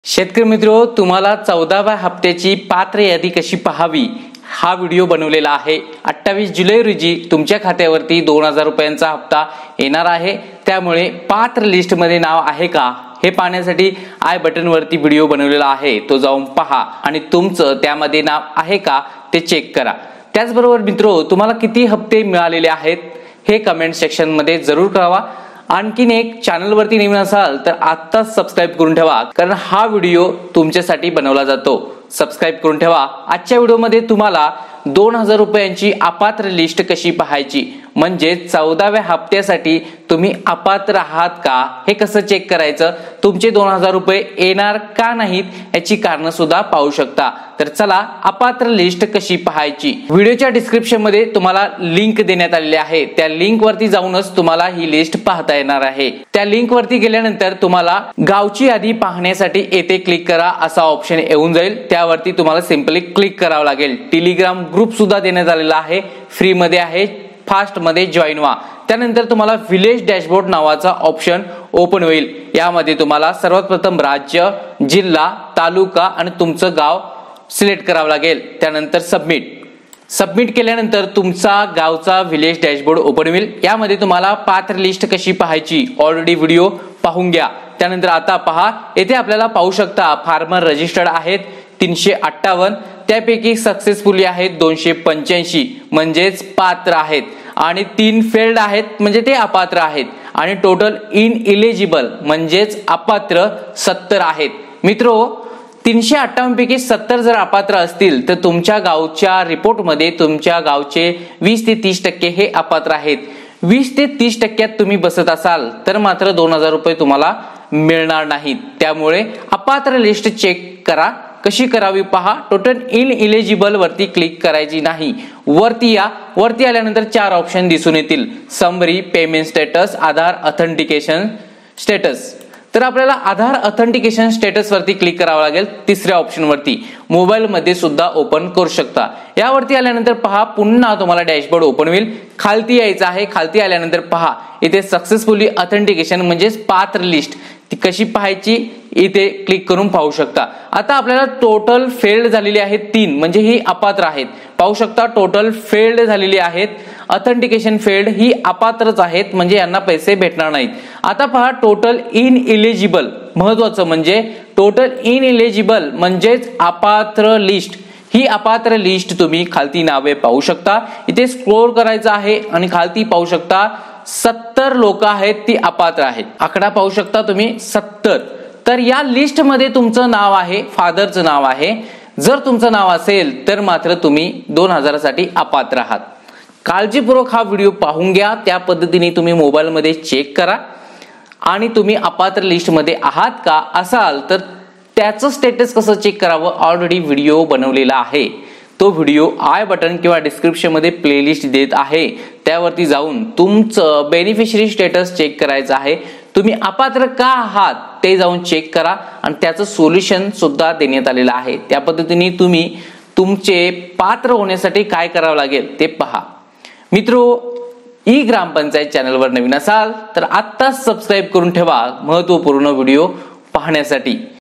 शेतकरी मित्रो, तुम्हाला 14व्या हप्त्याची पात्र यादी कशी पाहावी हा व्हिडिओ बनवलेला आहे। 28 जुलै रोजी तुमच्या खात्यावरती 2000 रुपयांचा हप्ता येणार आहे। त्यामुळे पात्र लिस्ट मध्ये नाव आहे का हे पाहण्यासाठी आय बटन वरती व्हिडिओ बनवलेला आहे, तो जाऊन पहा आणि तुमचं त्यामध्ये नाव आहे का ते चेक करा। त्याचबरोबर मित्रो, तुम्हाला किती हप्ते मिळालेले आहेत हे कमेंट सेक्शन मध्ये जरूर कळवा। आणखीन एक, चॅनल वरती नवीन असाल तर आत्ताच सबस्क्राइब करून ठेवा, कारण हा व्हिडिओ तुमच्यासाठी बनवला जातो। सबस्क्राइब करून ठेवा। आजच्या व्हिडिओमध्ये तुम्हाला 2000 रुपयांची अपात्र लिस्ट कशी पाहायची, म्हणजे 14व्या हप्त्यासाठी तुम्ही अपात्र आहात का हे कसं चेक करायचं, तुमचे 2000 रुपये येणार का नाहीत याची कारण सुद्धा पाहू शकता। तर चला, अपात्र लिस्ट कशी पाहायची। व्हिडिओच्या डिस्क्रिप्शन मध्ये तुम्हाला लिंक देण्यात आलेली आहे, त्या लिंक वरती जाऊनच तुम्हाला ही लिस्ट पाहता येणार आहे। त्या लिंक वरती गेल्यानंतर तुम्हाला गावची यादी पाहण्यासाठी येथे क्लिक करा असा ऑप्शन येऊन जाईल, त्यावरती तुम्हाला सिंपली क्लिक करावं लागेल। टेलिग्राम ग्रुप सुद्धा देण्यात आलेला आहे, फ्री मध्ये आहे, फास्ट मध्ये जॉईन व्हा। त्यानंतर तुम्हाला विलेज डॅशबोर्ड नावाचा ऑप्शन ओपन होईल। यामध्ये तुम्हाला सर्वात प्रथम राज्य, जिल्हा, तालुका आणि तुमचं गाव सिलेक्ट करावं लागेल। त्यानंतर सबमिट केल्यानंतर तुमचा गावचा विलेज डॅशबोर्ड ओपन होईल। यामध्ये तुम्हाला पात्र लिस्ट कशी पाहायची ऑलरेडी व्हिडिओ पाहून घ्या। त्यानंतर आता पहा, येथे आपल्याला पाहू शकता फार्मर रजिस्टर्ड आहेत 358, त्यापैकी सक्सेसफुली आहेत 285 म्हणजेच पात्र आहेत, आणि 3 फेल्ड आहेत म्हणजे ते अपात्र आहेत, आणि टोटल इनएलिजिबल म्हणजेच अपात्र 70 आहेत। मित्रो, 358 पैकी 70 जर अपात्र असतील तर तुमच्या गावच्या रिपोर्ट मध्ये तुमच्या गावचे 20 ते 30% हे अपात्र आहेत। 20 ते 30% तुम्ही बसत असाल तर मात्र 2000 रुपये तुम्हाला मिळणार नाहीत। त्यामुळे अपात्र लिस्ट चेक करा। कशी करावी पहा, टोटल इनएलिजिबल वरती क्लिक करायची नाही, वरती या। वरती आल्यानंतर 4 ऑप्शन दिसून येतील, summary, payment status, Aadhaar authentication status. तर आपल्याला आधार ऑथेंटिकेशन स्टेटस वरती क्लिक करावं लागेल, तिसऱ्या ऑप्शन वरती। मोबाईल मध्ये सुद्धा ओपन करू शकता। यावरती आल्यानंतर पहा, पुन्हा तुम्हाला डॅशबोर्ड ओपन होईल, खालती यायचं आहे। खालती आल्यानंतर पहा, इथे सक्सेसफुली ऑथेंटिकेशन म्हणजेच पात्र लिस्ट ती कशी पाहायची इथे क्लिक करून पाहू शकता। आता आपल्याला टोटल फेल्ड झालेली आहेत 3, म्हणजे ही अपात्र आहेत। पाहू शकता टोटल फेल्ड झालेली आहेत, ऑथेंटिकेशन फेल्ड ही अपात्रच आहेत, म्हणजे यांना पैसे भेटणार नाहीत। आता पहा, टोटल इनएलिजिबल, महत्वाचं म्हणजे टोटल इनएलिजिबल म्हणजेच अपात्र लिस्ट, ही अपात्र लिस्ट तुम्ही खालती नावे पाहू शकता। इथे स्क्रोल करायचं आहे आणि खालती पाहू शकता 70 लोक आहेत ती अपात्र आहेत। आकडा पाहू शकता तुम्ही 70। तर या लिस्ट मध्ये तुमचं नाव आहे, फादरचं नाव आहे। जर तुमचं नाव असेल तर मात्र तुम्ही 2000 साठी अपात्र आहात। काळजीपूर्वक हा व्हिडिओ पाहून घ्या, त्या पद्धतीने तुम्ही मोबाईल मध्ये चेक करा, आणि तुम्ही अपात्र लिस्ट मध्ये आहात का असाल तर त्याचं स्टेटस कसं चेक करावं ऑलरेडी व्हिडिओ बनवलेला आहे। तो व्हिडिओ आय बटन किंवा डिस्क्रिप्शन मध्ये प्लेलिस्ट देत आहे, त्यावरती जाऊन तुमचं बेनिफिशरी स्टेटस चेक करायचं आहे। तुम्ही अपात्र का आहात ते जाऊन चेक करा, आणि त्याचं सोल्युशन सुद्धा देण्यात आलेलं आहे। त्या पद्धतीने तुम्ही तुमचे पात्र होण्यासाठी काय करावं लागेल ते पहा। मित्रो, ई ग्रामपंचायत चॅनलवर नवीन असाल तर आत्ताच सबस्क्राइब करून ठेवा महत्त्वपूर्ण व्हिडिओ पाहण्यासाठी।